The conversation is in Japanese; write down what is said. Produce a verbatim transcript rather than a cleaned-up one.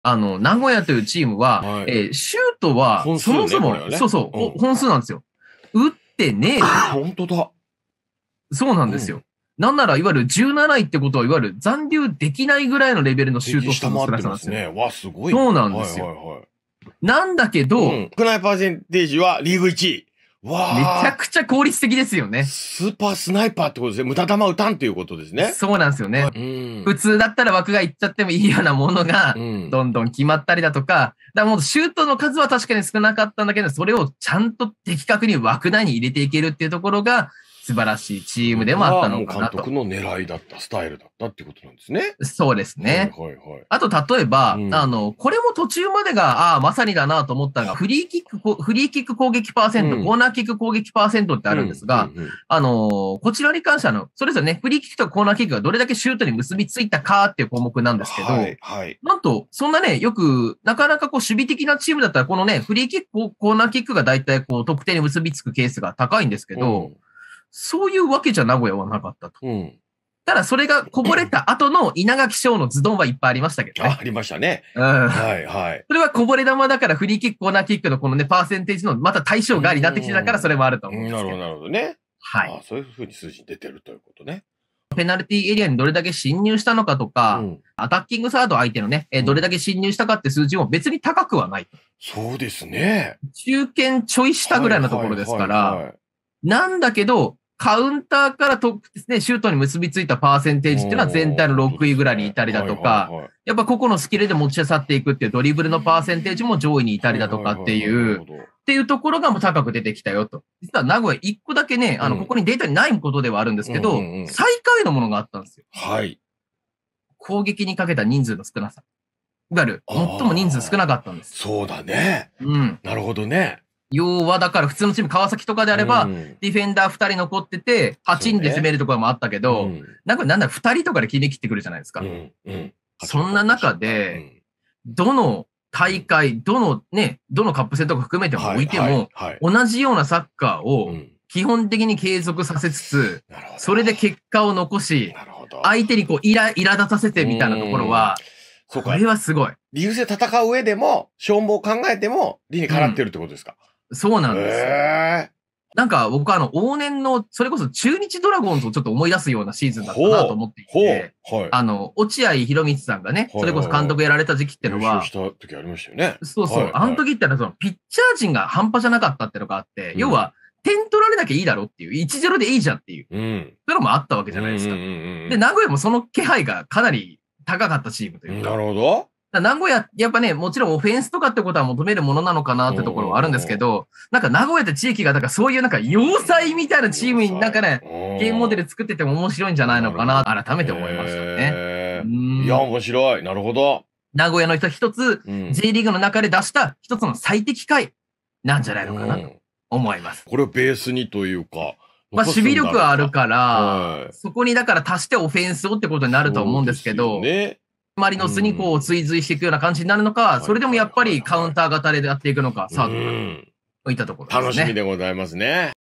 あの、名古屋というチームは、 はいえーシュートは、 本数ねそもそも、 これはねそうそう、 うんほ本数なんですよ。打ってねえという。 本当だ。 そうなんですよ。なんなら、いわゆるじゅうなないってことは、いわゆる残留できないぐらいのレベルのシュート数の少下回ってなさなんですよ。 ますね。わ、すごい。 そうなんですよはいはいはい。 なんだけど、 うん。少ないパーセンテージはリーグいちい。わめちゃあ。 くちゃ効率的ですよね。 スーパースナイパーってことですね。無駄弾打たんっていうことですね。 そうなんですよね。 うん。 普通だったら枠がいっちゃってもいいようなものがう、ん。 どんどん決まったりだとか、だからもうシュートの数は確かに少なかったんだけど、それをちゃんと的確に枠内に入れていけるっていうところが、素晴らしいチームでもあったのかなと。 もう監督の狙いだった、スタイルだったっていうことなんですね。 そうですね。 はいはいはい。 あと、例えば、 うんあの、これも途中までが、ああ、まさにだなと思ったのが、フリーキックこ、フリーキック攻撃パーセント、 うんコーナーキック攻撃パーセントってあるんですが、 うんうんうんあのーこちらに関しては、あの、それぞれね、フリーキックとコーナーキックがどれだけシュートに結びついたかっていう項目なんですけど、 はいはい。 なんと、そんなね、よく、なかなかこう、守備的なチームだったら、このね、フリーキック、コーナーキックが大体こう、得点に結びつくケースが高いんですけど、そういうわけじゃ名古屋はなかったと。 うん。うん。 ただ、それがこぼれた後の稲垣翔のズドンはいっぱいありましたけどね。 あ、ありましたね。 うん。 はいはい。 それはこぼれ球だからフリーキック、コーナーキックのこのね、パーセンテージのまた対象外になってきてたからそれもあると思うんですけど。 なるほどなるほどね。 はい。 あ、そういうふうに数字に出てるということね。 ペナルティエリアにどれだけ侵入したのかとか、 うん。 アタッキングサード相手のね、えーどれだけ侵入したかって数字も別に高くはない。 そうですね。 中堅ちょい下ぐらいのところですかはいはいら、 はいはいなんだけど、カウンターからと、ね、シュートに結びついたパーセンテージっていうのは全体のろくいぐらいにいたりだとか、 はいはいはいやっぱ個々のスキルで持ち去っていくっていうドリブルのパーセンテージも上位にいたりだとかっていう、っなるほどていうところがもう高く出てきたよと。実は名古屋一個だけね、あの、 うんここにデータにないことではあるんですけど、 うんうんうん最下位のものがあったんですよ。 はい。 攻撃にかけた人数の少なさ。いわゆる、 あー最も人数少なかったんです。 そうだね。 うん。 なるほどね。 要は、だから普通のチーム、川崎とかであれば、 うんディフェンダーふたり残ってて、はちにんで攻めるところもあったけど、 うんなんかなんだふたりとかで決め切ってくるじゃないですか。 うんうんそんな中で、どの大会、どのね、どのカップ戦とか含めても置いても、 はいはい同じようなサッカーうをん基本的に継続させつつ、 なるほどそれで結果を残し、 なるほど。 相手にこう、イラ、苛立たせてみたいなところは、 そうかこれ。はすごい。 理由で戦う上でも、消耗を考えても、理にかなってるってことですか。 そうなんですよ。 へなんか僕あの、往年の、それこそ中日ドラゴンズをちょっと思い出すようなシーズンだったなと思っていほて、 う。はい。 あの、落合博満さんがね、 はいそれこそ監督やられた時期ってのは優勝、した時ありましたよね。 そうそう、 はいあの時ってのはその、ピッチャー陣が半端じゃなかったってのがあって、 うん要は、点取られなきゃいいだろっていう、いちたいゼロでいいじゃんっていう、 うん。 そういうのもあったわけじゃないですか。 うんうんうんうんで、名古屋もその気配がかなり高かったチームというか、 なるほど。 だから名古屋、やっぱね、もちろんオフェンスとかってことは求めるものなのかなってところはあるんですけど、なんか名古屋って地域が、だからそういうなんか要塞みたいなチームになんかね、ゲームモデル作ってても面白いんじゃないのかな、改めて思いましたね。 へーうんいや、面白い。なるほど。 名古屋の人一つ、 うん J リーグの中で出した一つの最適解なんじゃないのかなとうん思います。 これをベースにというか。 まあ、守備力はあるから、 はいそこにだから足してオフェンスをってことになると思うんですけど、 そうですよねマリノスにこう追随していくような感じになるのか、 んそれでもやっぱりカウンター型でやっていくのか、さあ、 うんといったところですね。 楽しみでございますね。